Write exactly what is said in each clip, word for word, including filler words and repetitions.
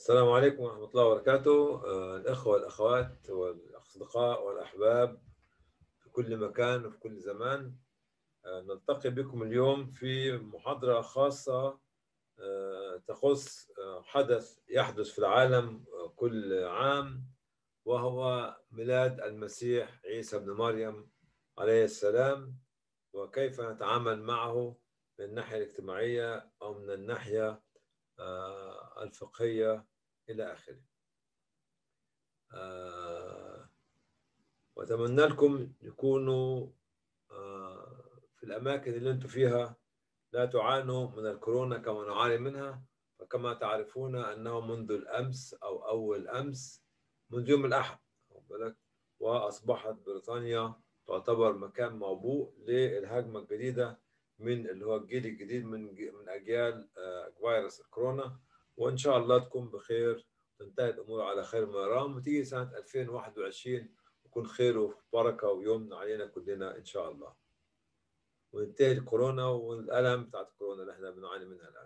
السلام عليكم ورحمة الله وبركاته. آه، الأخوة والأخوات والأصدقاء والأحباب في كل مكان وفي كل زمان. آه، نلتقي بكم اليوم في محاضرة خاصة آه، تخص آه، حدث يحدث في العالم آه، كل عام، وهو ميلاد المسيح عيسى بن مريم عليه السلام، وكيف نتعامل معه من الناحية الاجتماعية أو من الناحية آه، الفقهية إلى آخره. آه، وأتمنى لكم يكونوا آه، في الأماكن اللي أنتم فيها لا تعانوا من الكورونا كما نعاني منها. فكما تعرفون أنه منذ الأمس أو أول أمس، منذ يوم الأحد واخد بالك، وأصبحت بريطانيا تعتبر مكان موبوء للهجمة الجديدة من اللي هو الجيل الجديد من من أجيال آه، فيروس الكورونا. وإن شاء الله تكون بخير، تنتهي الأمور على خير ما يرام، وتيجي سنة ألفين وواحد وعشرين يكون خير وبركة ويمن علينا كلنا إن شاء الله، وينتهي الكورونا والألم بتاعت الكورونا اللي احنا بنعاني منها الآن.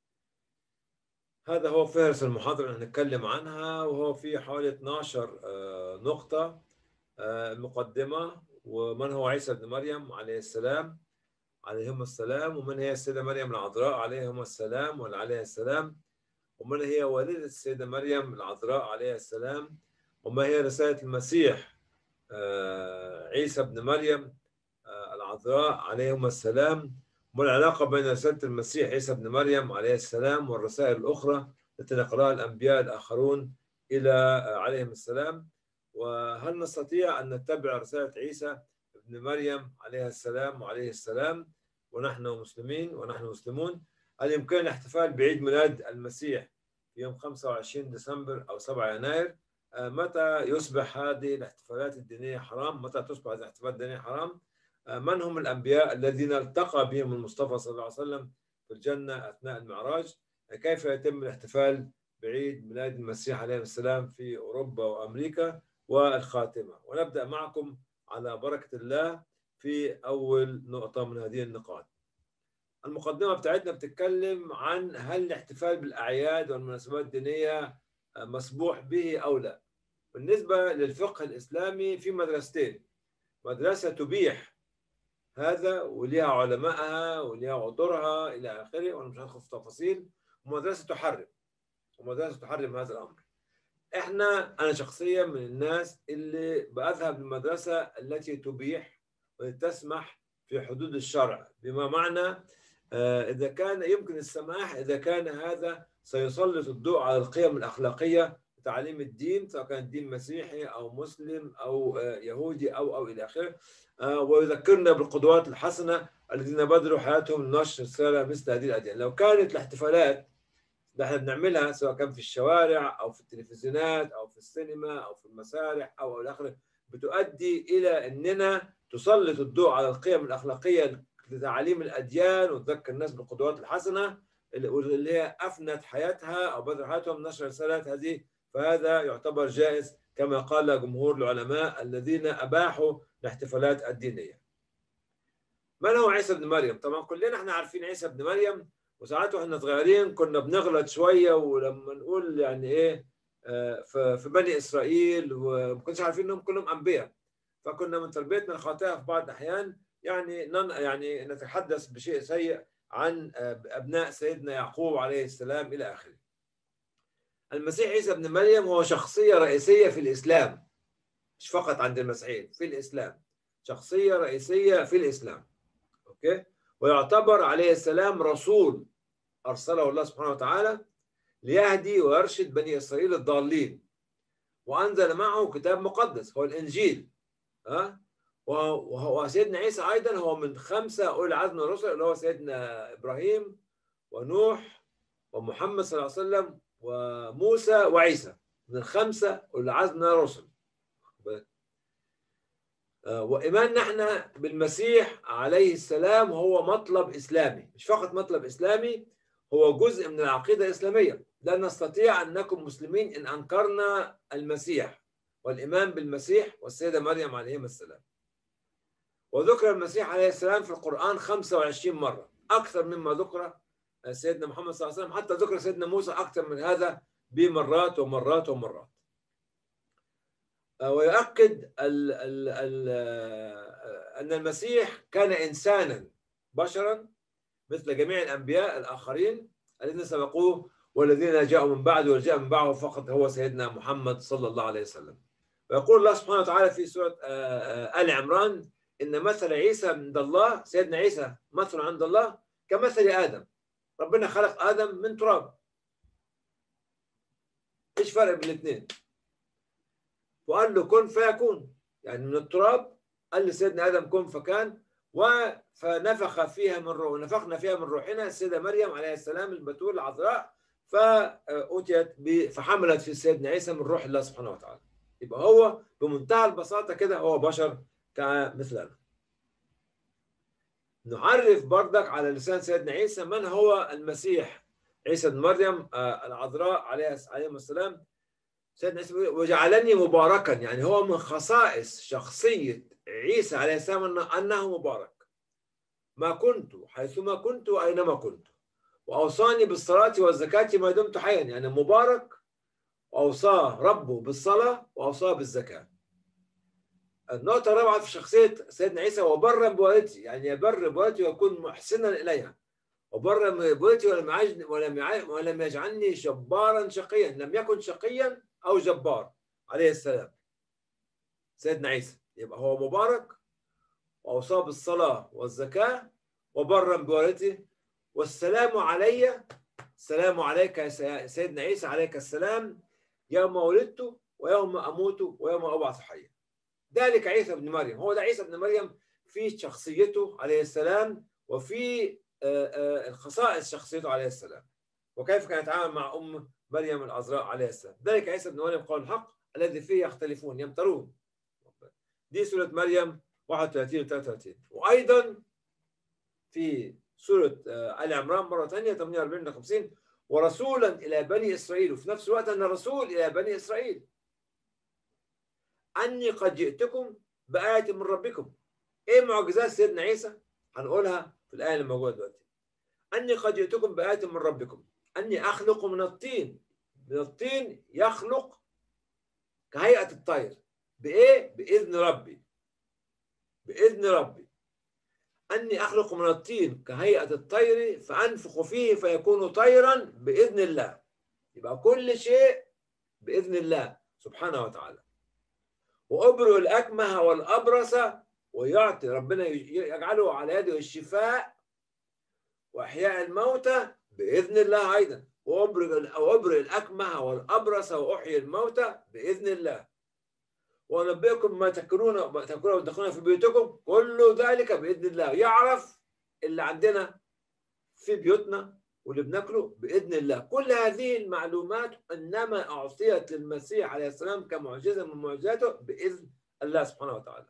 هذا هو فهرس المحاضرة اللي هنتكلم عنها، وهو في حوالي اثناشر آه، نقطة. آه، المقدمة، ومن هو عيسى بن مريم عليه السلام عليهما السلام، ومن هي السيدة مريم العذراء عليهما السلام ولا عليها السلام، ومن هي والدة السيدة مريم العذراء عليها السلام، وما هي رسالة المسيح آه، عيسى بن مريم آه، العذراء عليهما السلام، وما العلاقة بين رسالة المسيح عيسى بن مريم عليه السلام والرسائل الأخرى التي نقرأها الأنبياء الآخرون إلى آه، عليهم السلام، وهل نستطيع أن نتبع رسالة عيسى بن مريم عليه السلام وعليه السلام ونحن مسلمين ونحن مسلمون؟ هل يمكن الاحتفال بعيد ميلاد المسيح في يوم خمسة وعشرين ديسمبر أو سبعة يناير؟ آه، متى يصبح هذه الاحتفالات الدينية حرام؟ متى تصبح هذه الاحتفالات الدينية حرام؟ من هم الأنبياء الذين التقى بهم المصطفى صلى الله عليه وسلم في الجنة أثناء المعراج؟ كيف يتم الاحتفال بعيد ميلاد المسيح عليه السلام في أوروبا وأمريكا؟ والخاتمة. ونبدأ معكم على بركة الله في أول نقطة من هذه النقاط. المقدمة بتاعتنا بتتكلم عن هل الاحتفال بالأعياد والمناسبات الدينية مسموح به أو لا. بالنسبة للفقه الإسلامي في مدرستين: مدرسة تبيح هذا وليها علمائها وليها عذرها الى اخره، وانا مش هدخل في تفاصيل، ومدرسه تحرم ومدرسه تحرم هذا الامر. احنا انا شخصيا من الناس اللي بذهب للمدرسه التي تبيح وتسمح في حدود الشرع، بما معنى آه، اذا كان يمكن السماح، اذا كان هذا سيسلط الضوء على القيم الاخلاقيه وتعليم الدين، سواء كان دين مسيحي او مسلم او آه، يهودي او او الى اخره، آه، ويذكرنا بالقدوات الحسنه الذين بذلوا حياتهم لنشر رساله مثل هذه الاديان. لو كانت الاحتفالات اللي احنا بنعملها سواء كان في الشوارع او في التلفزيونات او في السينما او في المسارح او او الى اخره بتؤدي الى اننا تسلط الضوء على القيم الاخلاقيه لتعاليم الاديان وتذكر الناس بالقدوات الحسنه اللي هي افنت حياتها او بذلوا حياتهم نشر رسالات هذه، فهذا يعتبر جائز كما قال جمهور العلماء الذين اباحوا الاحتفالات الدينيه. من هو عيسى بن مريم؟ طبعا كلنا احنا عارفين عيسى بن مريم، وساعات واحنا صغيرين كنا بنغلط شويه ولما نقول يعني ايه آه، في بني اسرائيل، وما كناش عارفين انهم كلهم انبياء، فكنا من تربيتنا الخاطئه في بعض الاحيان يعني نن يعني نتحدث بشيء سيء عن آه، ابناء سيدنا يعقوب عليه السلام الى اخره. المسيح عيسى بن مريم هو شخصيه رئيسيه في الاسلام، مش فقط عند المسيحيين، في الاسلام شخصيه رئيسيه في الاسلام. اوكي، ويعتبر عليه السلام رسول ارسله الله سبحانه وتعالى ليهدي ويرشد بني اسرائيل الضالين، وانزل معه كتاب مقدس هو الانجيل. ها وسيدنا عيسى ايضا هو من خمسه اولي العزم من الرسل، اللي هو سيدنا ابراهيم ونوح ومحمد صلى الله عليه وسلم وموسى وعيسى، من الخمسه اولي العزم من الرسل. وإيماننا احنا بالمسيح عليه السلام هو مطلب إسلامي، مش فقط مطلب إسلامي، هو جزء من العقيدة الإسلامية. لا نستطيع أن نكون مسلمين إن أنكرنا المسيح والإيمان بالمسيح والسيدة مريم عليهما السلام. وذكر المسيح عليه السلام في القرآن خمسة وعشرين مرة، أكثر مما ذكر سيدنا محمد صلى الله عليه وسلم، حتى ذكر سيدنا موسى أكثر من هذا بمرات ومرات ومرات. ويؤكد ال ال ال أن المسيح كان إنسانا بشرا مثل جميع الأنبياء الآخرين الذين سبقوه والذين جاءوا من بعد والجاء من بعده فقط هو سيدنا محمد صلى الله عليه وسلم. ويقول الله سبحانه وتعالى في سورة آل عمران إن مثل عيسى عند الله، سيدنا عيسى مثل عند الله كمثل آدم. ربنا خلق آدم من تراب. إيش فرق بين الاثنين؟ وقال له كن فيكون، يعني من التراب قال لسيدنا آدم كن فكان، فنفخ فيها من روح ونفخنا فيها من روحنا السيدة مريم عليه السلام البتول العذراء، فأتيت فحملت في سيدنا عيسى من روح الله سبحانه وتعالى. يبقى هو بمنتهى البساطة كده هو بشر كمثلنا. نعرف بردك على لسان سيدنا عيسى من هو المسيح عيسى بن مريم العذراء عليه السلام. سيدنا عيسى وجعلني مباركا، يعني هو من خصائص شخصية عيسى عليه السلام أنه مبارك. ما كنت حيثما كنت وأينما كنت، وأوصاني بالصلاة والزكاة ما دمت حيا، يعني مبارك وأوصاه ربه بالصلاة وأوصاه بالزكاة. النقطة الرابعة في شخصية سيدنا عيسى وبرا بوالدتي، يعني يبر بوالدتي ويكون محسنا إليها. وبرا بوالدتي ولم ولم ولم يجعلني جبارا شقيا، لم يكن شقيا أو جبار عليه السلام. سيدنا عيسى يبقى هو مبارك وأوصاه بالصلاة والزكاة وبرا بوالدتي. والسلام علي، السلام عليك يا سيدنا عيسى عليك السلام يوم ولدت ويوم أموت ويوم أبعث حيا. ذلك عيسى بن مريم، هو ده عيسى بن مريم في شخصيته عليه السلام وفي الخصائص شخصيته عليه السلام، وكيف كان يتعامل مع أم مريم العذراء عليه السلام. ذلك عيسى بن مريم قول الحق الذي فيه يختلفون يمترون. دي سورة مريم واحد وثلاثين و ثلاثة وثلاثين. وأيضا في سورة آل عمران مرة ثانية ثمانية وأربعين و خمسين ورسولا إلى بني إسرائيل، وفي نفس الوقت أن رسول إلى بني إسرائيل أني قد جئتكم بآية من ربكم. إيه معجزات سيدنا عيسى؟ هنقولها في الآية اللي موجودة دلوقتي. أني قد جئتكم بآية من ربكم أني أخلق من الطين، من الطين يخلق كهيئة الطير. بإيه؟ بإذن ربي، بإذن ربي. أني أخلق من الطين كهيئة الطير فأنفخ فيه فيكون طيرا بإذن الله. يبقى كل شيء بإذن الله سبحانه وتعالى. وأبرئ الأكمه والأبرص ويعطي، ربنا يجعله على يده الشفاء وإحياء الموتى بإذن الله أيضا. وأبرئ الأكمه والأبرص وأحيي الموتى بإذن الله. ونبئكم ما تأكلون ما تأكلون وتدخلون في بيوتكم كل ذلك بإذن الله. يعرف اللي عندنا في بيوتنا واللي بناكله بإذن الله. كل هذه المعلومات إنما أعطيت للمسيح عليه السلام كمعجزة من معجزاته بإذن الله سبحانه وتعالى.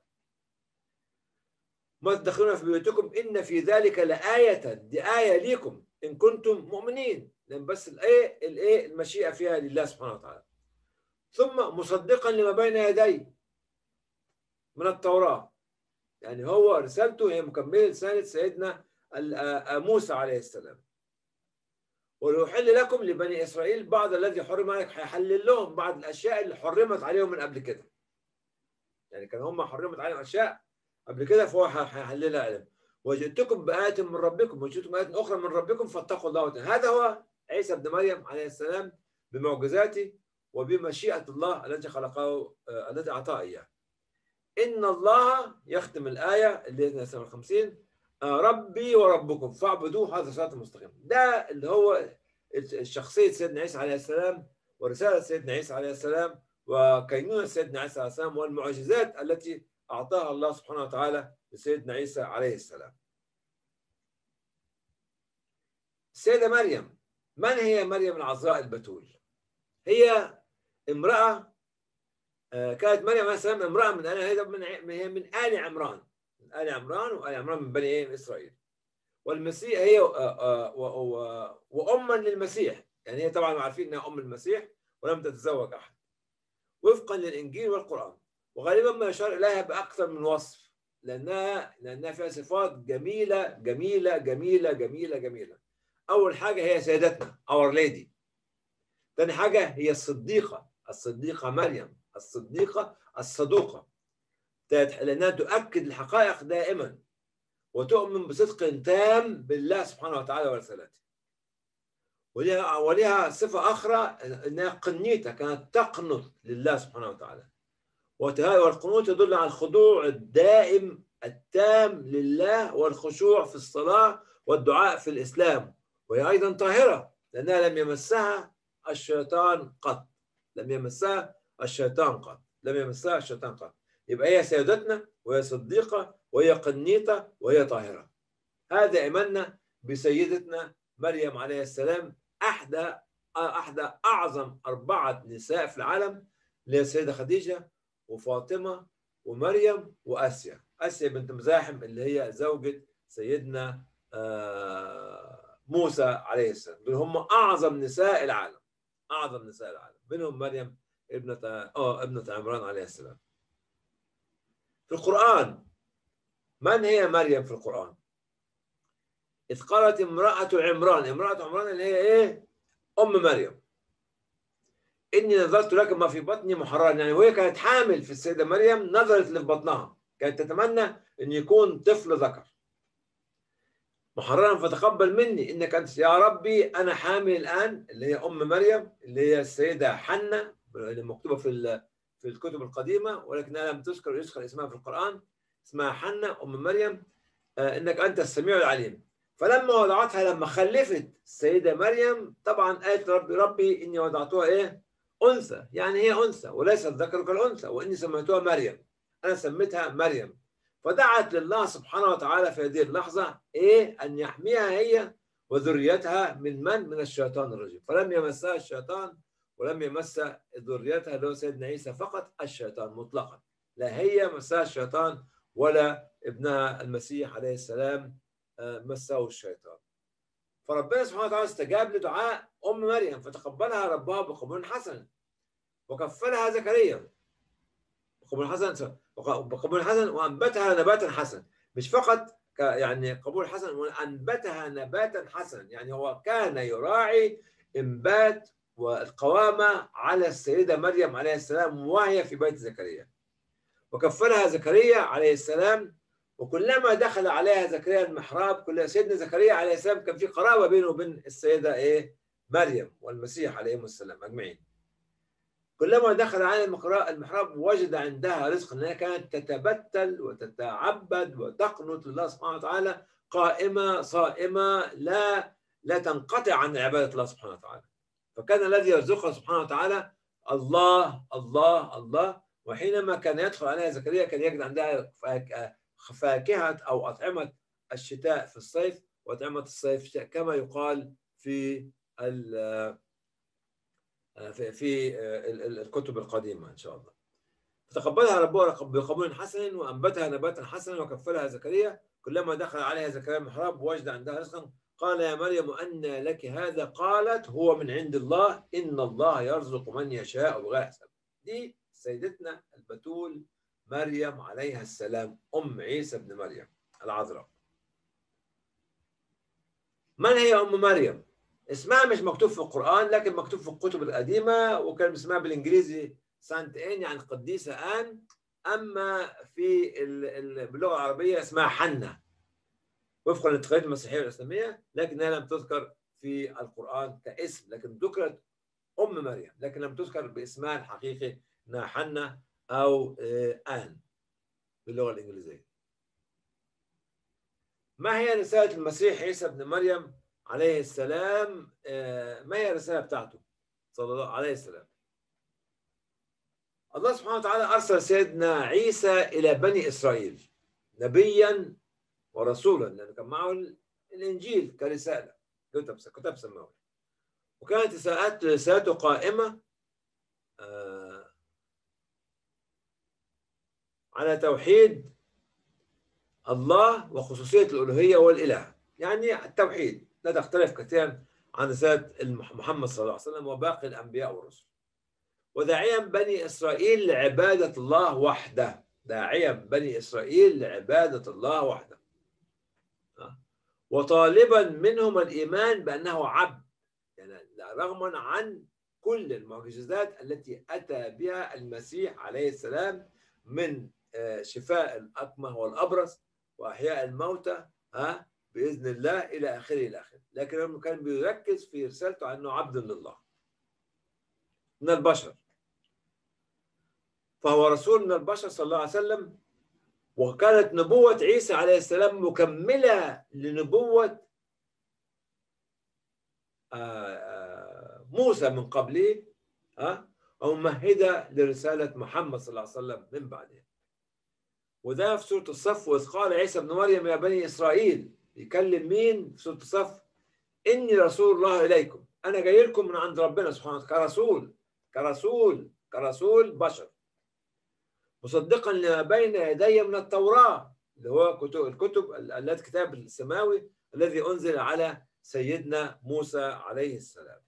ما تدخلون في بيوتكم إن في ذلك لآية، دي آية ليكم إن كنتم مؤمنين، لأن بس الآية الآية المشيئة فيها لله سبحانه وتعالى. ثم مصدقا لما بين يديه من التوراة، يعني هو رسالته هي مكملة رسالة سيدنا موسى عليه السلام. وليحل لكم لبني إسرائيل بعض الذي حرم عليك، هيحلل لهم بعض الأشياء اللي حرمت عليهم من قبل كده. يعني كان هم حرمت عليهم أشياء قبل كده فهو هيحللها عليهم. وجئتكم بآية من ربكم وجئتكم بآية أخرى من ربكم فاتقوا الله وتعالى. هذا هو عيسى بن مريم عليه السلام بمعجزاته وبمشيئة الله التي خلقه التي أعطاه إياه. إن الله يختم الآية اللي هي خمسين ربي وربكم فاعبدوه هذا صراط المستقيم. ده اللي هو شخصية سيدنا عيسى عليه السلام ورسالة سيدنا عيسى عليه السلام وكينونة سيدنا عيسى عليه السلام والمعجزات التي أعطاها الله سبحانه وتعالى لسيدنا عيسى عليه السلام. السيدة مريم، من هي مريم العذراء البتول؟ هي امرأة كانت مريم عليه السلام امرأة من آل هي من من آل عمران، من آل عمران وآل عمران من بني إسرائيل. والمسيح هي وأما للمسيح، يعني هي طبعا عارفين أنها أم المسيح ولم تتزوج أحد وفقا للإنجيل والقرآن. وغالبا ما يشار إليها بأكثر من وصف لأنها لأنها فيها صفات جميلة جميلة جميلة جميلة جميلة. أول حاجة هي سيدتنا Our Lady، ثاني حاجة هي الصديقة، الصديقة مريم، الصديقة الصدوقة، لأنها تؤكد الحقائق دائما وتؤمن بصدق تام بالله سبحانه وتعالى ورسالته. ولها ولها صفة أخرى أنها قنيتة، كانت تقنط لله سبحانه وتعالى. والقنوت يدل على الخضوع الدائم التام لله والخشوع في الصلاة والدعاء في الإسلام. وهي أيضا طاهرة لأنها لم يمسها الشيطان قط، لم يمسها الشيطان قط، لم يمسها الشيطان قط. يبقى هي سيدتنا وهي صديقة وهي قنيطة وهي طاهرة. هذا إيماننا بسيدتنا مريم عليه السلام، أحدى أحدى أعظم أربعة نساء في العالم، اللي هي السيدة خديجة وفاطمة ومريم وآسيا. آسيا بنت مزاحم اللي هي زوجة سيدنا موسى عليه السلام. دول هم أعظم نساء العالم، أعظم نساء العالم، منهم مريم ابنة آه ابنة عمران عليه السلام. في القرآن من هي مريم في القرآن؟ إذ قالت امرأة عمران، امرأة عمران اللي هي إيه؟ أم مريم، إني نظرت لك ما في بطني محررا. يعني وهي كانت حامل في السيدة مريم نظرت اللي في بطنها، كانت تتمنى أن يكون طفل ذكر. محررا فتقبل مني إنك أنت يا ربي. أنا حامل الآن، اللي هي أم مريم اللي هي السيدة حنة، مكتوبة في في الكتب القديمة ولكنها لم تذكر يذكر اسمها في القرآن. اسمها حنة أم مريم. إنك أنت السميع العليم. فلما وضعتها، لما خلفت السيدة مريم، طبعا قالت ربي ربي إني وضعتها إيه؟ أنثى، يعني هي أنثى وليست ذكر كالأنثى، وإني سميتها مريم، أنا سميتها مريم. فدعت لله سبحانه وتعالى في هذه اللحظة إيه؟ أن يحميها هي وذريتها من من؟ من الشيطان الرجيم. فلم يمسها الشيطان ولم يمس ذريتها اللي هو سيدنا عيسى فقط الشيطان مطلقا. لا هي مسها الشيطان ولا ابنها المسيح عليه السلام مسه الشيطان. فربنا سبحانه وتعالى استجاب لدعاء أم مريم فتقبلها ربها بقبول حسن، وكفلها زكريا بقبول حسن بقبول حسن وأنبتها نباتا حسنا. مش فقط يعني قبول حسن، وأنبتها نباتا حسنا، يعني هو كان يراعي إنبات والقوامة على السيدة مريم عليه السلام وهي في بيت زكريا. وكفلها زكريا عليه السلام، وكلما دخل عليها زكريا المحراب، كل سيدنا زكريا عليه السلام كان في قرابه بينه وبين السيده ايه؟ مريم والمسيح عليهم السلام اجمعين. كلما دخل على المحراب وجد عندها رزق، انها كانت تتبتل وتتعبد وتقنط لله سبحانه وتعالى، قائمه صائمه لا لا تنقطع عن عباده الله سبحانه وتعالى. فكان الذي يرزقها سبحانه وتعالى الله الله الله. وحينما كان يدخل عليها زكريا كان يجد عندها فاكهة أو أطعمة الشتاء في الصيف وأطعمة الصيف كما يقال في في الكتب القديمة إن شاء الله. فتقبلها ربها بقبول حسن وأنبتها نباتا حسنا وكفلها زكريا. كلما دخل عليها زكريا المحراب وجد عندها رزقا قال يا مريم أن لك هذا؟ قالت هو من عند الله إن الله يرزق من يشاء بغير حساب. دي سيدتنا البتول مريم عليها السلام أم عيسى بن مريم العذراء. من هي أم مريم؟ اسمها مش مكتوب في القرآن لكن مكتوب في الكتب القديمة، وكان اسمها بالإنجليزي سانت إن يعني قديسة آن. أما في باللغة العربية اسمها حنة وفقا للتقاليد المسيحية والإسلامية، لكنها لم تذكر في القرآن كاسم، لكن ذكرت أم مريم لكن لم تذكر باسمها الحقيقي انها حنة أو آن باللغة الإنجليزية. ما هي رسالة المسيح عيسى بن مريم عليه السلام؟ ما هي الرسالة بتاعته صلى الله عليه السلام؟ الله سبحانه وتعالى أرسل سيدنا عيسى إلى بني إسرائيل نبيا ورسولا، لأنه كان معه الإنجيل كرسالة كتب كتاب سماوي، وكانت رسالته قائمة على توحيد الله وخصوصية الألوهية والإله، يعني التوحيد لا تختلف كثيرا عن رسالة محمد صلى الله عليه وسلم وباقي الأنبياء والرسل. وداعيا بني إسرائيل لعبادة الله وحده، داعيا بني إسرائيل لعبادة الله وحده، وطالبا منهم الإيمان بأنه عبد، يعني رغما عن كل المعجزات التي أتى بها المسيح عليه السلام من شفاء الأكمه والأبرص وأحياء الموتى ها بإذن الله إلى آخره إلى آخره. لكن كان بيركز في رسالته أنه عبد لله من البشر، فهو رسول من البشر صلى الله عليه وسلم. وكانت نبوة عيسى عليه السلام مكملة لنبوة موسى من قبله ها وممهدة لرسالة محمد صلى الله عليه وسلم من بعده. وده في سورة الصف، وإذ قال عيسى ابن مريم يا بني إسرائيل، يكلم مين في سورة الصف؟ إني رسول الله إليكم، أنا جاي لكم من عند ربنا سبحانه وتعالى كرسول كرسول كرسول بشر، مصدقا لما بين يدي من التوراة، اللي هو كتب الكتب التي كتاب السماوي الذي أنزل على سيدنا موسى عليه السلام،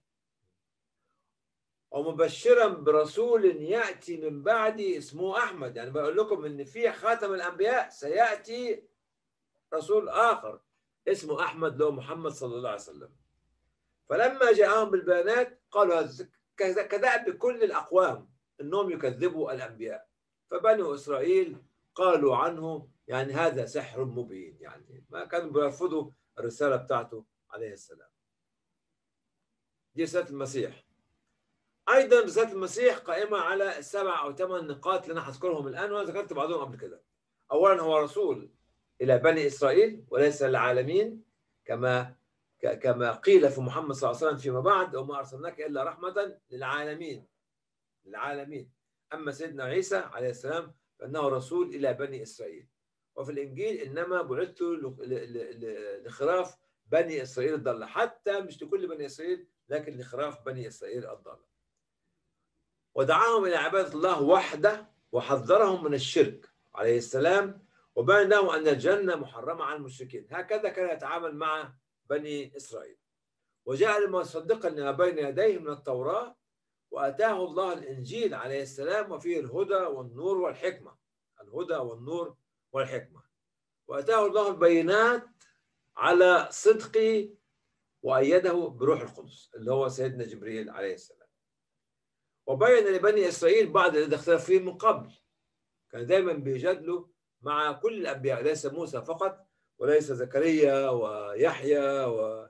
ومبشرا برسول يأتي من بعدي اسمه أحمد. يعني بقول لكم إن في خاتم الأنبياء سيأتي رسول آخر اسمه أحمد له محمد صلى الله عليه وسلم. فلما جاءهم بالبيانات قالوا كذلك بكل الأقوام أنهم يكذبوا الأنبياء، فبنو إسرائيل قالوا عنه يعني هذا سحر مبين، يعني ما كانوا بيرفضوا الرسالة بتاعته عليه السلام. دي رسالة المسيح. أيضا رسالة المسيح قائمة على السبع أو ثمان نقاط اللي أنا هذكرهم الآن، وأنا ذكرت بعضهم قبل كده. أولا هو رسول إلى بني إسرائيل وليس للعالمين، كما كما قيل في محمد صلى الله عليه وسلم فيما بعد وما أرسلناك إلا رحمة للعالمين للعالمين. أما سيدنا عيسى عليه السلام فإنه رسول إلى بني إسرائيل. وفي الإنجيل إنما بعثت لخراف بني إسرائيل الضالة، حتى مش لكل بني إسرائيل لكن لخراف بني إسرائيل الضالة. ودعاهم إلى عبادة الله وحده وحذرهم من الشرك عليه السلام، وبين لهم أن الجنة محرمة على المشركين. هكذا كان يتعامل مع بني إسرائيل. وجاء مصدقا لما بين يديه من التوراة، وأتاه الله الإنجيل عليه السلام وفيه الهدى والنور والحكمة، الهدى والنور والحكمة. وأتاه الله البينات على صدقه، وأيده بروح القدس اللي هو سيدنا جبريل عليه السلام. وبين لبني إسرائيل بعض الذي اختلف فيه من قبل، كان دائما بيجادلوا مع كل الأنبياء، ليس موسى فقط وليس زكريا ويحيى و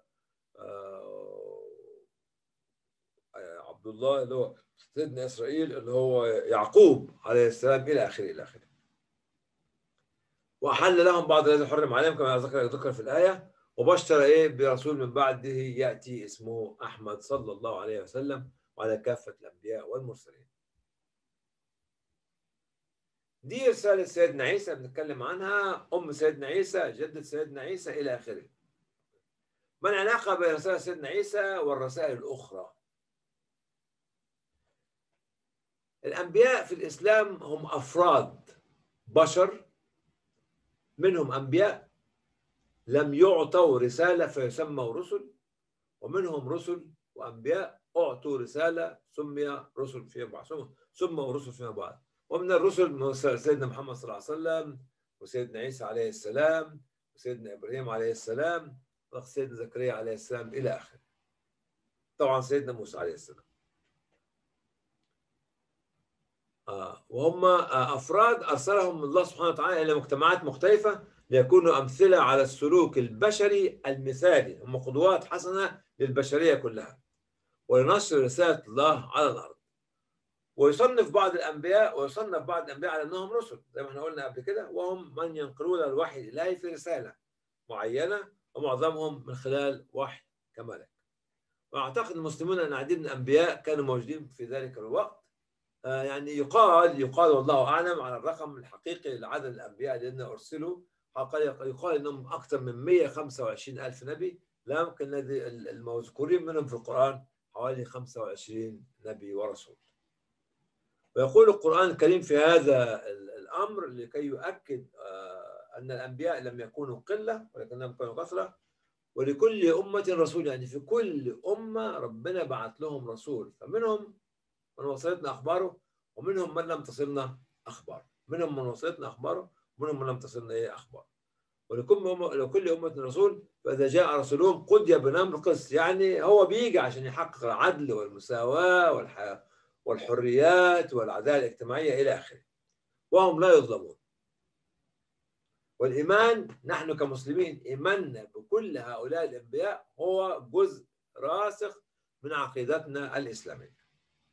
عبد الله اللي هو سيدنا إسرائيل اللي هو يعقوب عليه السلام إلى آخره إلى آخره. وأحل لهم بعض الذي حرم عليهم كما ذكر ذكر في الآية، وبشر إيه برسول من بعده يأتي اسمه أحمد صلى الله عليه وسلم وعلى كافة الأنبياء والمرسلين. دي رسالة سيدنا عيسى بنتكلم عنها، أم سيدنا عيسى، جدة سيدنا عيسى إلى آخره. ما العلاقة بين رسالة سيدنا عيسى والرسائل الأخرى؟ الأنبياء في الإسلام هم أفراد بشر، منهم أنبياء لم يعطوا رسالة فيسموا رسل، ومنهم رسل وأنبياء أعطوا رسالة سمي رسل فيما بعد سموا رسل فيما بعد. ومن الرسل سيدنا محمد صلى الله عليه وسلم، وسيدنا عيسى عليه السلام، وسيدنا إبراهيم عليه السلام، وسيدنا زكريا عليه السلام إلى آخره. طبعا سيدنا موسى عليه السلام. آه وهم آه أفراد أرسلهم الله سبحانه وتعالى إلى مجتمعات مختلفة ليكونوا أمثلة على السلوك البشري المثالي، هم قدوات حسنة للبشرية كلها، ولنشر رسالة الله على الأرض. ويصنف بعض الأنبياء ويصنف بعض الأنبياء على أنهم رسل زي ما احنا قلنا قبل كده، وهم من ينقلون الوحي الإلهي في رسالة معينة، ومعظمهم من خلال وحي كملك. وأعتقد المسلمون أن عديد من الأنبياء كانوا موجودين في ذلك الوقت. آه يعني يقال يقال والله أعلم على الرقم الحقيقي لعدد الأنبياء الذين أرسلوا، يقال أنهم أكثر من مئة وخمسة وعشرين ألف نبي، لا يمكن الذي المذكورين منهم في القرآن حوالي خمسة وعشرين نبي ورسول. ويقول القرآن الكريم في هذا الأمر لكي يؤكد أن الأنبياء لم يكونوا قلة ولكنهم كانوا كثرة، ولكل أمة رسول، يعني في كل أمة ربنا بعث لهم رسول، فمنهم من وصلتنا أخباره ومنهم من لم تصلنا أخباره، منهم من وصلتنا أخباره ومنهم من لم تصلنا إيه أخباره. ولكل أمة لكل أمة رسول فإذا جاء رسولهم قضي بينهم بالقسط. يعني هو بيجي عشان يحقق العدل والمساواة والح... والحريات والعدالة الاجتماعية إلى آخره، وهم لا يظلمون. والإيمان، نحن كمسلمين إيماننا بكل هؤلاء الأنبياء هو جزء راسخ من عقيدتنا الإسلامية.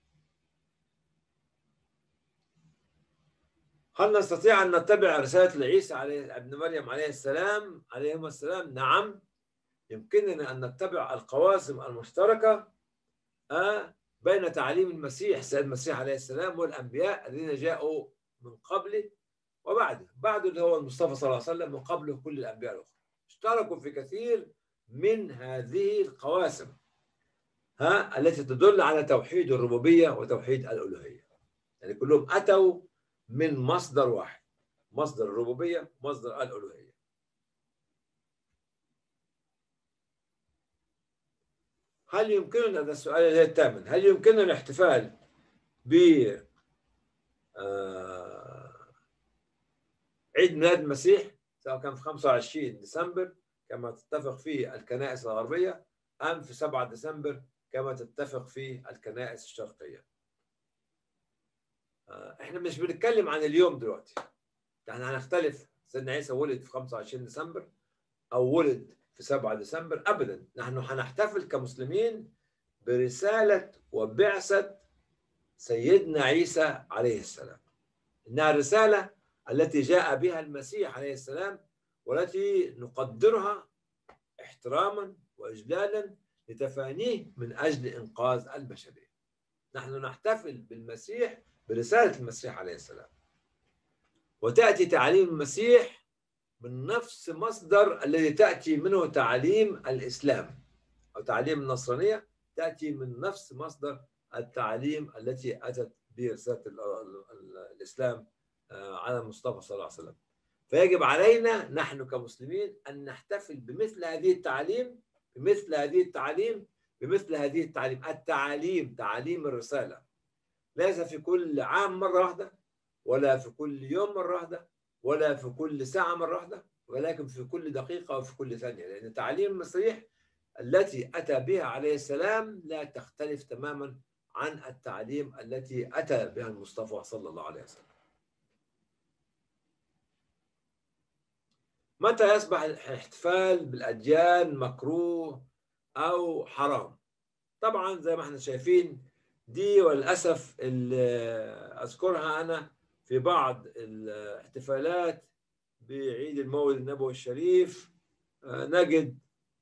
هل نستطيع أن نتبع رسالة عيسى عليه ابن مريم عليه السلام عليهما السلام؟ نعم، يمكننا أن نتبع القواسم المشتركة بين تعاليم المسيح سيد المسيح عليه السلام والأنبياء الذين جاءوا من قبله وبعده، بعده اللي هو المصطفى صلى الله عليه وسلم، من قبله كل الأنبياء الأخرى اشتركوا في كثير من هذه القواسم ها التي تدل على توحيد الربوبية وتوحيد الألوهية. يعني كلهم أتوا من مصدر واحد، مصدر الربوبية، مصدر الألوهية. هل يمكننا، هذا السؤال الثامن، هل يمكننا الاحتفال ب عيد ميلاد المسيح سواء كان في خمسة وعشرين ديسمبر كما تتفق فيه الكنائس الغربية أم في سبعة ديسمبر كما تتفق فيه الكنائس الشرقية؟ احنا مش بنتكلم عن اليوم دلوقتي، احنا هنختلف سيدنا عيسى ولد في خمسة وعشرين ديسمبر أو ولد في سبعة ديسمبر، أبدا. نحن هنحتفل كمسلمين برسالة وبعثة سيدنا عيسى عليه السلام، إنها الرسالة التي جاء بها المسيح عليه السلام والتي نقدرها احتراما وإجلالا لتفانيه من أجل إنقاذ البشرية. نحن نحتفل بالمسيح برسالة المسيح عليه السلام، وتأتي تعاليم المسيح من نفس مصدر الذي تأتي منه تعاليم الإسلام أو تعاليم النصرانية، تأتي من نفس مصدر التعاليم التي أتت برسالة الإسلام على المصطفى صلى الله عليه وسلم. فيجب علينا نحن كمسلمين أن نحتفل بمثل هذه التعاليم بمثل هذه التعاليم بمثل هذه التعاليم التعاليم تعاليم الرسالة، ليس في كل عام مرة واحدة، ولا في كل يوم مرة واحدة، ولا في كل ساعة مرة واحدة، ولكن في كل دقيقة وفي كل ثانية، لأن تعاليم المسيح التي أتى بها عليه السلام لا تختلف تماما عن التعليم التي أتى بها المصطفى صلى الله عليه وسلم. متى يصبح الاحتفال بالأديان مكروه أو حرام؟ طبعا زي ما احنا شايفين دي، وللأسف اللي أذكرها أنا في بعض الاحتفالات بعيد المولد النبوي الشريف، نجد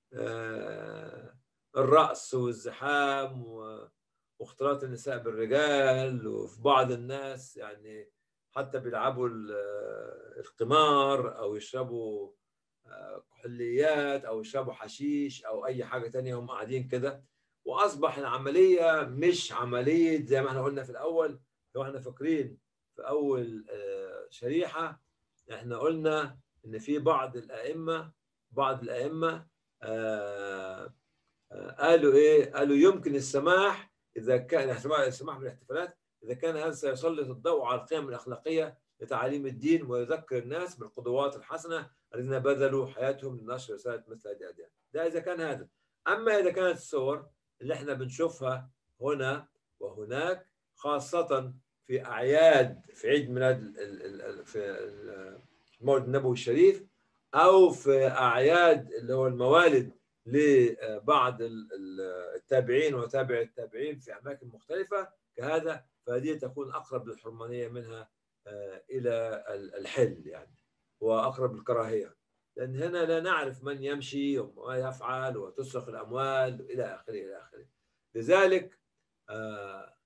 الرقص والزحام واختلاط النساء بالرجال، وفي بعض الناس يعني حتى بيلعبوا القمار أو يشربوا كحوليات أو يشربوا حشيش أو أي حاجة تانية هم قاعدين كده. وأصبح العملية مش عملية زي ما احنا قلنا في الأول. لو احنا فاكرين في أول شريحة احنا قلنا إن في بعض الأئمة بعض الأئمة آه آه قالوا إيه؟ قالوا يمكن السماح إذا كان السماح بالاحتفالات إذا كان هذا سيسلط الضوء على القيم الأخلاقية لتعاليم الدين ويذكر الناس بالقدوات الحسنة الذين بذلوا حياتهم لنشر رسالة مثل هذه الأديان. ده إذا كان هذا. أما إذا كانت الصور اللي احنا بنشوفها هنا وهناك، خاصة في أعياد في عيد ميلاد في المولد النبوي الشريف أو في أعياد اللي هو الموالد لبعض التابعين وتابع التابعين في أماكن مختلفة كهذا، فهذه تكون أقرب للحرمانية منها إلى الحل يعني، وأقرب للكراهية، لأن هنا لا نعرف من يمشي وما يفعل وتسرق الأموال إلى آخره إلى آخره. لذلك آه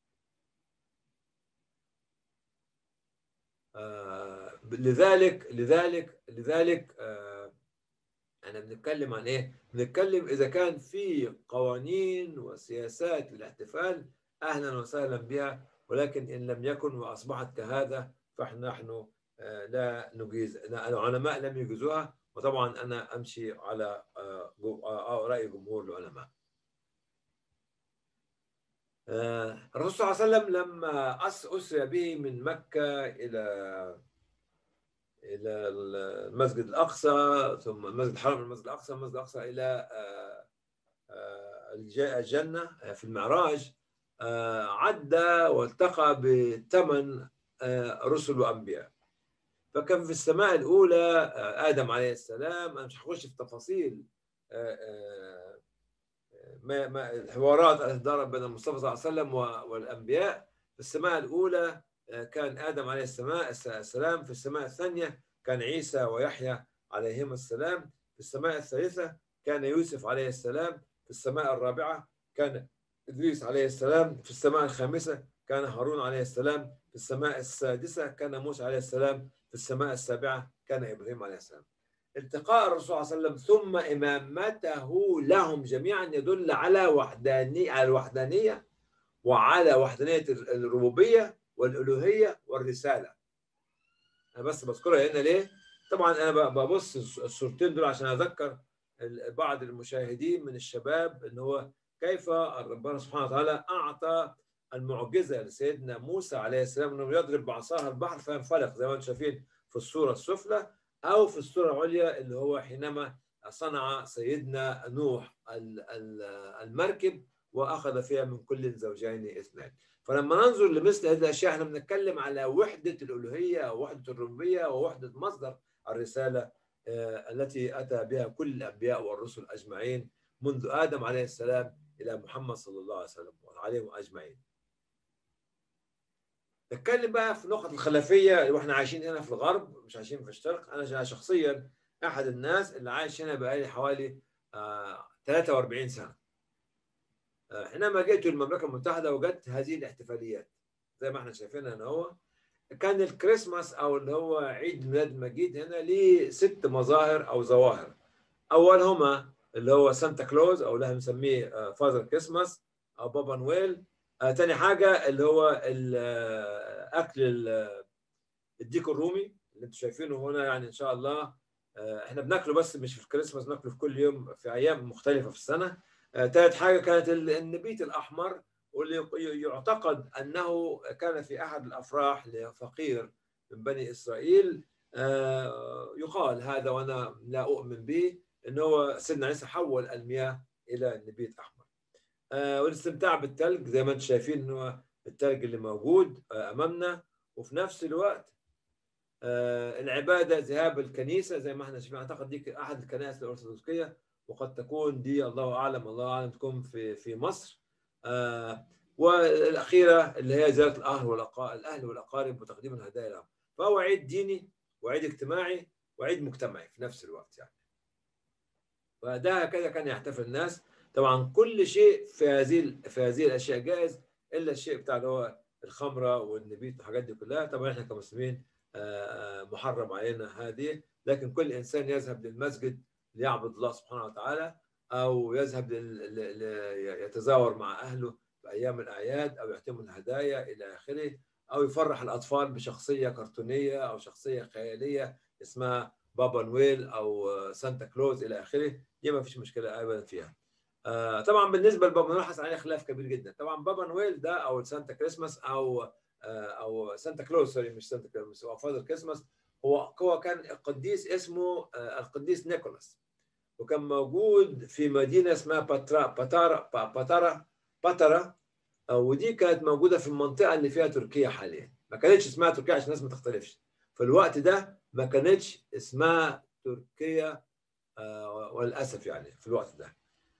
آه لذلك لذلك لذلك آه أنا بنتكلم عن إيه؟ بنتكلم إذا كان في قوانين وسياسات للاحتفال أهلا وسهلا بها، ولكن إن لم يكن وأصبحت كهذا فإحنا نحن لا نجيز، العلماء لم يجيزوها، وطبعا أنا أمشي على رأي جمهور العلماء. الرسول صلى الله عليه وسلم لما أسري به من مكة إلى الى المسجد الاقصى، ثم المسجد الحرام، المسجد الاقصى، المسجد الاقصى الى الجنه في المعراج، عدى والتقى بثمان رسل وانبياء. فكان في السماء الاولى ادم عليه السلام. انا مش هخش في تفاصيل ما ما الحوارات التي دارت بين المصطفى صلى الله عليه وسلم والانبياء. في السماء الاولى كان ادم عليه السلام، في السماء الثانيه كان عيسى ويحيى عليهما السلام، في السماء الثالثه كان يوسف عليه السلام، في السماء الرابعه كان ادريس عليه السلام، في السماء الخامسه كان هارون عليه السلام، في السماء السادسه كان موسى عليه السلام، في السماء السابعه كان ابراهيم عليه السلام. التقاء الرسول صلى الله عليه وسلم ثم إمامته لهم جميعا يدل على وحدانية، على الوحدانية وعلى وحدانية الربوبية والألوهية والرسالة. أنا بس بذكرها هنا ليه؟ طبعا أنا ببص الصورتين دول عشان أذكر بعض المشاهدين من الشباب إن هو كيف ربنا سبحانه وتعالى أعطى المعجزة لسيدنا موسى عليه السلام إنه يضرب بعصاه البحر فينفلق زي ما أنتم شايفين في الصورة السفلى، أو في الصورة العليا اللي هو حينما صنع سيدنا نوح المركب وأخذ فيها من كل زوجين اثنين. فلما ننظر لمثل هذه الأشياء احنا بنتكلم على وحدة الألوهية ووحدة الربوبية ووحدة مصدر الرسالة التي أتى بها كل الأنبياء والرسل أجمعين منذ آدم عليه السلام إلى محمد صلى الله عليه وسلم وعليهم أجمعين. نتكلم بقى في نقطة الخلفية، واحنا عايشين هنا في الغرب مش عايشين في الشرق. أنا شخصيا أحد الناس اللي عايش هنا بقالي حوالي آه ثلاثة وأربعين سنة. آه حينما جئت المملكة المتحدة وجدت هذه الاحتفاليات زي ما احنا شايفين هنا. هو كان الكريسماس أو اللي هو عيد ميلاد المجيد هنا ليه ست مظاهر أو ظواهر. أولهما اللي هو سانتا كلوز أو اللي احنا بنسميه فاذر كريسماس أو بابا نويل. آه تاني حاجة اللي هو أكل الديك الرومي اللي انتم شايفينه هنا، يعني ان شاء الله احنا بناكله بس مش في الكريسماس، بناكله في كل يوم في ايام مختلفه في السنه. ثالث حاجه كانت النبيت الاحمر، واللي يعتقد انه كان في احد الافراح لفقير من بني اسرائيل. يقال هذا وانا لا اؤمن به ان هو سيدنا عيسى حول المياه الى نبيت احمر. والاستمتاع بالثلج زي ما انتم شايفين انه الثلج اللي موجود امامنا. وفي نفس الوقت آه العباده ذهاب الكنيسه زي ما احنا شايفين. اعتقد دي احد الكنائس الارثوذكسيه، وقد تكون دي الله اعلم الله اعلم تكون في في مصر. آه والاخيره اللي هي زياره الاهل والاقارب الاهل والاقارب وتقديم الهدايا لهم. فهو عيد ديني وعيد اجتماعي وعيد مجتمعي في نفس الوقت يعني. فده كده كان يحتفل الناس. طبعا كل شيء في هذه في هذه الاشياء جائز الا الشيء بتاع اللي هو الخمره والنبيت والحاجات دي كلها. طبعا احنا كمسلمين محرم علينا هذه، لكن كل انسان يذهب للمسجد ليعبد الله سبحانه وتعالى، او يذهب يتزاور مع اهله في ايام الاعياد، او يهتم الهدايا الى اخره، او يفرح الاطفال بشخصيه كرتونيه او شخصيه خياليه اسمها بابا نويل او سانتا كلوز الى اخره. دي ما فيش مشكله ابدا فيها. آه طبعا بالنسبه لبابا نويل حصل عليه خلاف كبير جدا. طبعا بابا نويل ده او سانتا كريسماس او آه او سانتا كلوز سوري مش سانتا كلوز هو فاذر كريسماس. هو هو كان قديس اسمه آه القديس نيكولاس، وكان موجود في مدينه اسمها باترا باتارا باتارا باترا ودي كانت موجوده في المنطقه اللي فيها تركيا حاليا. ما كانتش اسمها تركيا عشان الناس ما تختلفش. في الوقت ده ما كانتش اسمها تركيا آه وللاسف يعني في الوقت ده.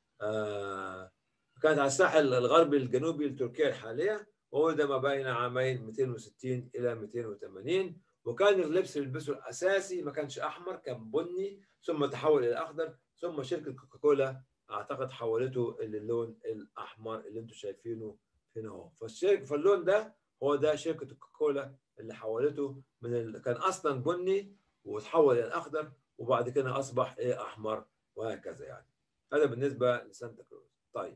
آه كانت على الساحل الغربي الجنوبي لتركيا الحاليه، وولد ما بين عامين مئتين وستين الى مئتين وثمانين. وكان اللبس اللي لبسه الاساسي ما كانش احمر، كان بني، ثم تحول الى اخضر، ثم شركه كوكاكولا اعتقد حولته للون الاحمر اللي انتم شايفينه هنا اهو. فالشركه فاللون ده هو ده شركه كوكاكولا اللي حولته من ال... كان اصلا بني وتحول الى اخضر وبعد كده اصبح ايه احمر وهكذا يعني. هذا بالنسبه لسانتا كروز. طيب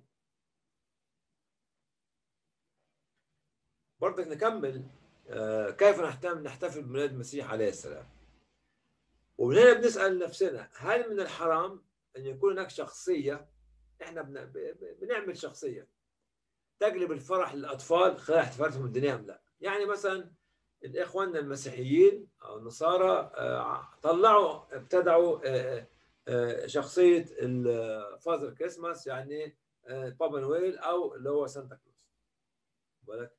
برضك نكمل آه كيف نحتفل بميلاد المسيح عليه السلام. ومن هنا بنسال نفسنا هل من الحرام ان يكون هناك شخصيه، احنا بنعمل شخصيه تجلب الفرح للاطفال خلال احتفالاتهم الدينيه ام لا؟ يعني مثلا الإخوان المسيحيين أو النصارى طلعوا ابتدعوا شخصية الفازر كريسماس، يعني بابا نويل أو اللي هو سانتا كلوز. بالك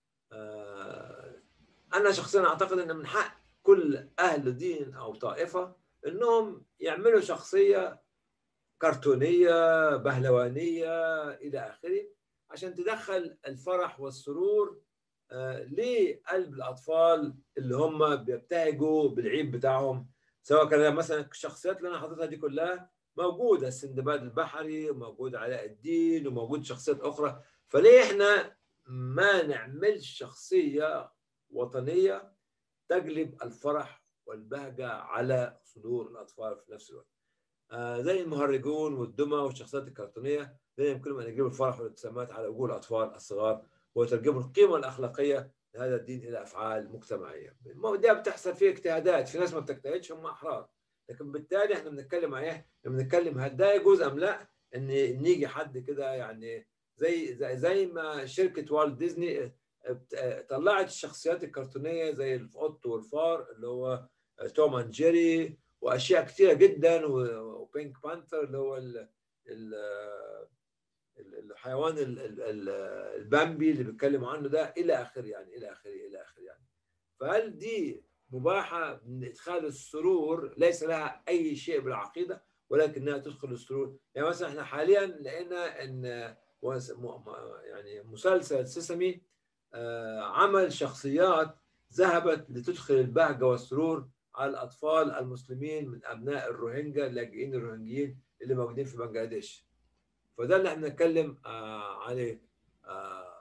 أنا شخصيا أعتقد أن من حق كل أهل دين أو طائفة أنهم يعملوا شخصية كرتونية بهلوانية إلى آخره عشان تدخل الفرح والسرور لقلب الأطفال اللي هم بيبتهجوا بالعيد بتاعهم، سواء كان مثلا الشخصيات اللي أنا حاططها دي كلها موجودة، السندباد البحري وموجود علاء الدين وموجود شخصيات أخرى. فليه إحنا ما نعملش شخصية وطنية تجلب الفرح والبهجة على صدور الأطفال في نفس الوقت؟ آه زي المهرجون والدمى والشخصيات الكرتونية، لا يمكنهم أن يجلبوا الفرح والابتسامات على وجوه الأطفال الصغار ويترجموا القيمة الأخلاقية لهذا الدين إلى أفعال مجتمعية. ده بتحصل فيه اجتهادات، في ناس ما بتجتهدش، هم أحرار، لكن بالتالي احنا بنتكلم على ايه؟ بنتكلم هل ده يجوز أم لا؟ إن نيجي حد كده يعني زي زي زي ما شركة والت ديزني طلعت الشخصيات الكرتونية زي القط والفار اللي هو توم اند جيري واشياء كثيره جدا، وبينك بانثر اللي هو ال ال الحيوان البامبي اللي بيتكلموا عنه ده الى اخره، يعني الى اخره الى اخره يعني. فهل دي مباحه من ادخال السرور ليس لها اي شيء بالعقيده ولكنها تدخل السرور؟ يعني مثلا احنا حاليا لقينا ان يعني مسلسل سيسمي عمل شخصيات ذهبت لتدخل البهجه والسرور على الأطفال المسلمين من أبناء الروهينجا اللاجئين الروهينجيين اللي موجودين في بنغلاديش. فده اللي احنا بنتكلم آه عليه آه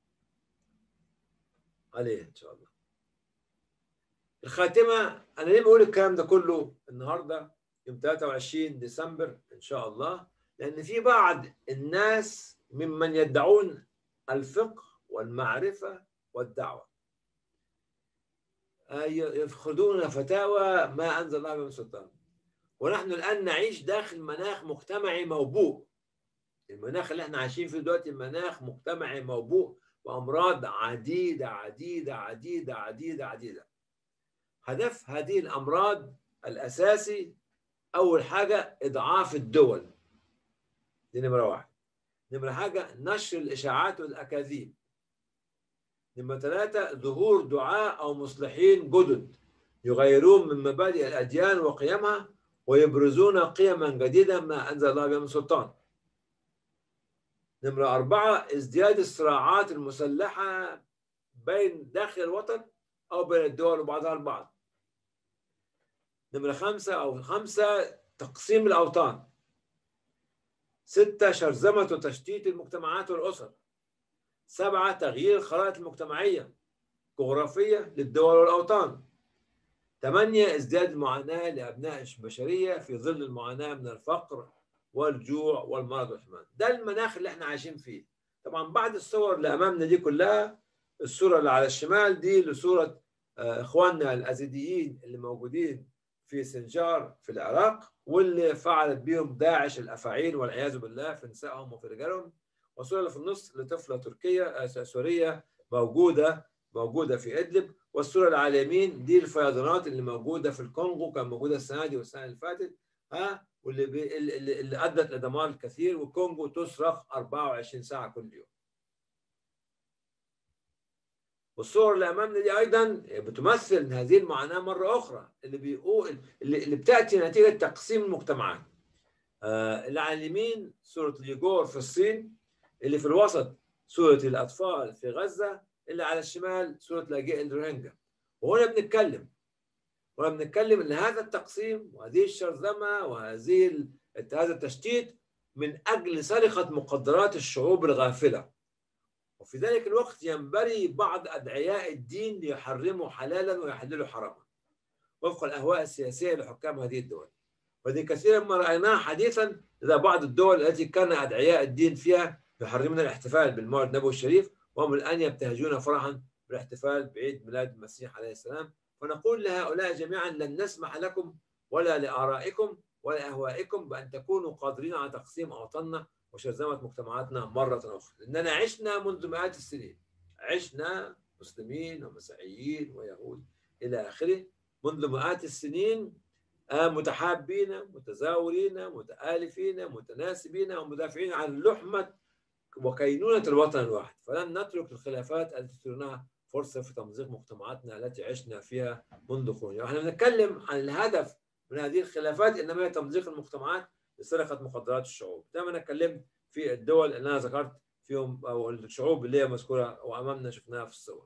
عليه إن شاء الله. الخاتمة، أنا ليه بقول الكلام ده كله النهاردة يوم ثلاثة وعشرين ديسمبر إن شاء الله؟ لأن في بعض الناس ممن يدعون الفقه والمعرفة والدعوة يفخذون فتاوى ما أنزل الله من سلطان، ونحن الآن نعيش داخل مناخ مجتمعي موبوء. المناخ اللي احنا عايشين فيه دلوقتي مناخ مجتمعي موبوء وأمراض عديدة عديدة عديدة عديدة عديدة. هدف هذه الأمراض الأساسي أول حاجة إضعاف الدول، دي نمرة واحد. نمرة حاجة نشر الإشاعات والأكاذيب. نمرة ثلاثة ظهور دعاة أو مصلحين جدد يغيرون من مبادئ الأديان وقيمها ويبرزون قيما جديدة ما أنزل الله بها من سلطان. نمرة أربعة ازدياد الصراعات المسلحة بين داخل الوطن أو بين الدول وبعضها البعض. نمرة خمسة أو خمسة تقسيم الأوطان. ستة شرذمة وتشتيت المجتمعات والأسر. سبعة تغيير الخرائط المجتمعية جغرافية للدول والأوطان. ثمانية ازدياد المعاناة لأبناء البشرية في ظل المعاناة من الفقر والجوع والمرض والحمان. ده المناخ اللي احنا عايشين فيه. طبعا بعد الصور اللي أمامنا دي كلها، الصورة اللي على الشمال دي لصورة إخواننا الأزيديين اللي موجودين في سنجار في العراق واللي فعلت بهم داعش الأفاعيل والعياذ بالله في نسائهم وفي رجالهم. والصورة اللي في النص لطفلة تركية سورية موجودة موجودة في إدلب. والصورة اللي على اليمين دي الفيضانات اللي موجودة في الكونغو، كان موجودة السنة دي والسنة اللي فاتت، ها، واللي بي... اللي, اللي أدت لدمار الكثير، والكونغو تصرخ أربعة وعشرين ساعة كل يوم. والصور اللي امامنا دي ايضا بتمثل هذه المعاناه مره اخرى اللي بيقول اللي, اللي بتاتي نتيجه تقسيم المجتمعات. آه اللي على اليمين صوره اليجور في الصين، اللي في الوسط صوره الاطفال في غزه، اللي على الشمال صوره لاجئي الروهينجا. وهنا بنتكلم هنا بنتكلم ان هذا التقسيم وهذه الشرذمه وهذه هذا التشتيت من اجل سرقه مقدرات الشعوب الغافله. وفي ذلك الوقت ينبري بعض أدعياء الدين ليحرموا حلالا ويحللوا حراما وفق الأهواء السياسية لحكام هذه الدول. وهذه كثيرا ما رأيناها حديثا إذا بعض الدول التي كان أدعياء الدين فيها يحرمون الاحتفال بالمولد النبوي الشريف، وهم الآن يبتهجون فرحا بالاحتفال بعيد ميلاد المسيح عليه السلام. فنقول لهؤلاء جميعا لن نسمح لكم ولا لآرائكم ولا أهوائكم بأن تكونوا قادرين على تقسيم أوطاننا وشرذمة مجتمعاتنا مرة أخرى، لأننا عشنا منذ مئات السنين، عشنا مسلمين ومسيحيين ويهود إلى آخره، منذ مئات السنين، متحابين متزاورين متآلفين متناسبين ومدافعين عن لحمة وكينونة الوطن الواحد. فلن نترك الخلافات التي ترونها فرصة في تمزيق مجتمعاتنا التي عشنا فيها منذ قرون. احنا بنتكلم عن الهدف من هذه الخلافات، انما هي تمزيق المجتمعات لسرقة مخدرات الشعوب. زي ما انا اتكلمت في الدول اللي انا ذكرت فيهم، او الشعوب اللي هي مذكورة وامامنا شفناها في الصور.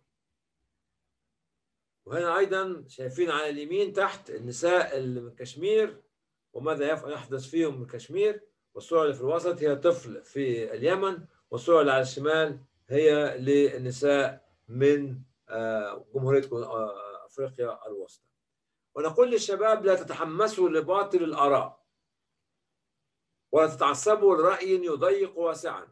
وهنا ايضا شايفين على اليمين تحت النساء اللي من كشمير وماذا يحدث فيهم من كشمير، والصورة اللي في الوسط هي طفل في اليمن، والصورة اللي على الشمال هي للنساء من جمهورية أفريقيا الوسطى. ونقول للشباب لا تتحمسوا لباطل الآراء ولا تتعصبوا لرأي يضيق واسعا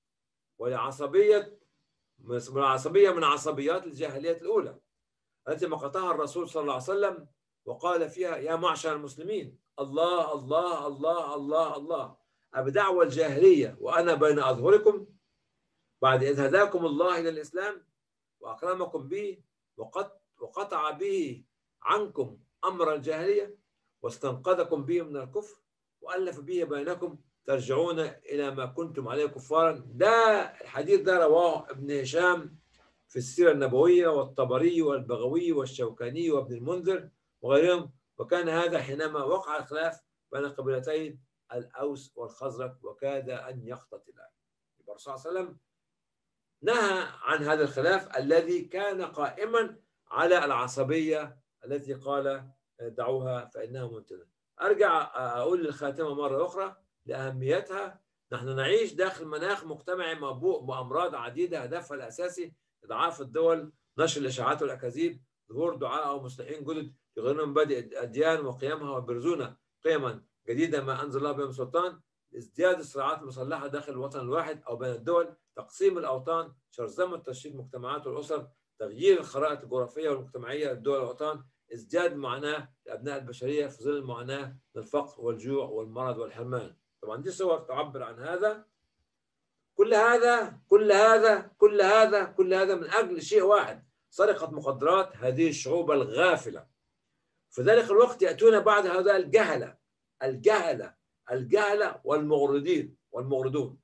ولعصبية عصبية من عصبيات الجاهلية الأولى التي مقتها الرسول صلى الله عليه وسلم وقال فيها يا معشر المسلمين الله الله الله الله الله أبدعوى الجاهلية وأنا بين أظهركم بعد إذ هداكم الله إلى الإسلام وأكرمكم به وقطع به عنكم أمر الجاهلية واستنقذكم به من الكفر وألف به بينكم ترجعون إلى ما كنتم عليه كفارا. ده الحديث ده رواه ابن هشام في السيرة النبوية والطبري والبغوي والشوكاني وابن المنذر وغيرهم. وكان هذا حينما وقع الخلاف بين قبيلتين الأوس والخزرج وكاد أن يقتتلا. الرسول صلى الله عليه وسلم نهى عن هذا الخلاف الذي كان قائما على العصبية التي قال دعوها فإنها منتنة. أرجع أقول للخاتمة مرة أخرى لأهميتها. نحن نعيش داخل مناخ مجتمعي مبوء بأمراض عديدة هدفها الأساسي إضعاف الدول، نشر الإشاعات والأكاذيب، ظهور دعاء أو مصلحين جدد يغيرون مبادئ الأديان وقيمها ويبرزون قيما جديدة ما أنزل الله بها من سلطان، ازدياد الصراعات المسلحة داخل الوطن الواحد أو بين الدول، تقسيم الأوطان، شرذمة تشتيت المجتمعات والأسر، تغيير الخرائط الجغرافية والمجتمعية للدول والأوطان، ازدياد المعاناة لأبناء البشرية في ظل المعاناة من الفقر والجوع والمرض والحرمان. طبعا دي صور تعبر عن هذا. كل هذا كل هذا كل هذا كل هذا من أجل شيء واحد، سرقة مخدرات هذه الشعوب الغافلة. في ذلك الوقت يأتون بعض هؤلاء الجهلة الجهلة الجهلة والمغردين والمغردون.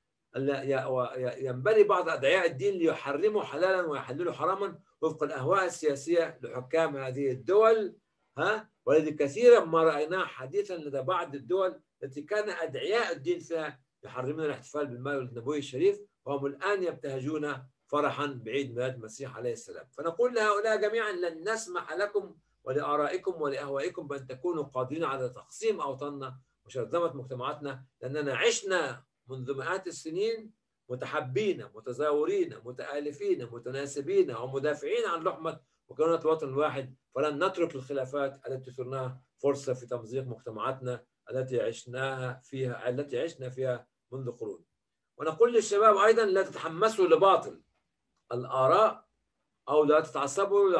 ينبغي بعض أدعياء الدين ليحرموا حلالا ويحللوا حراما وفق الأهواء السياسية لحكام هذه الدول. ها والذي كثيرا ما رأيناه حديثا لدى بعض الدول التي كان أدعياء الدين فيها يحرمون الاحتفال بالمولد النبوي الشريف، وهم الآن يبتهجون فرحا بعيد ميلاد المسيح عليه السلام. فنقول لهؤلاء جميعا لن نسمح لكم ولآرائكم ولأهوائكم بأن تكونوا قادرين على تقسيم أوطاننا وشرذمة مجتمعاتنا، لأننا عشنا منذ مئات السنين متحبين متزاورين متآلفين متناسبين ومدافعين عن لحمة وكينونة الوطن الواحد. فلن نترك الخلافات التي ترونها فرصة في تمزيق مجتمعاتنا التي عشناها فيها التي عشنا فيها منذ قرون. ونقول للشباب أيضا لا تتحمسوا لباطل الآراء أو لا تتعصبوا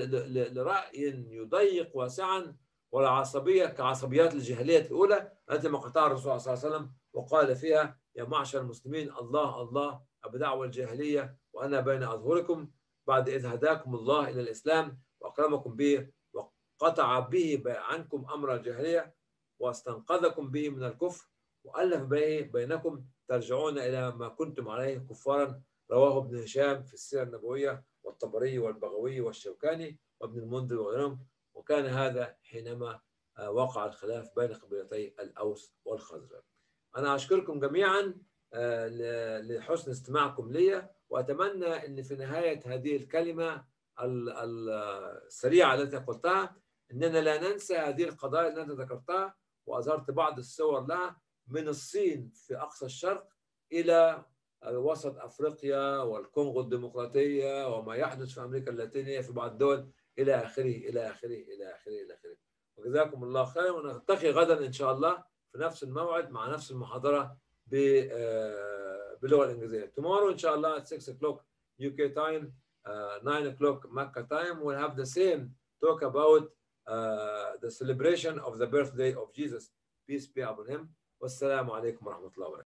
لرأي يضيق واسعا ولا عصبية كعصبيات الجاهلية الأولى التي مقتها الرسول صلى الله عليه وسلم وقال فيها يا معشر المسلمين الله الله أبدعوى الجاهلية وأنا بين أظهركم بعد إذ هداكم الله إلى الإسلام وأكرمكم به وقطع به عنكم أمر الجاهلية واستنقذكم به من الكفر وألف به بينكم ترجعون إلى ما كنتم عليه كفارا. رواه ابن هشام في السيرة النبوية والطبري والبغوي والشوكاني وابن المنذر وغيرهم. وكان هذا حينما وقع الخلاف بين قبيلتي الأوس والخزرج. أنا أشكركم جميعا لحسن استماعكم لي، وأتمنى أن في نهاية هذه الكلمة السريعة التي قلتها أننا لا ننسى هذه القضايا التي ذكرتها وأظهرت بعض الصور لها من الصين في أقصى الشرق إلى وسط أفريقيا والكونغو الديمقراطية وما يحدث في أمريكا اللاتينية في بعض الدول إلى آخره إلى آخره إلى آخره إلى آخره. وجزاكم الله خيرا، ونلتقي غدا إن شاء الله في نفس الموعد مع نفس المحاضرة باللغة الإنجليزية. Tomorrow إن شاء الله at six o'clock U K time, uh, nine o'clock Mecca time, we'll have the same talk about uh, the celebration of the birthday of Jesus. Peace be upon him. والسلام عليكم ورحمة الله وبركاته.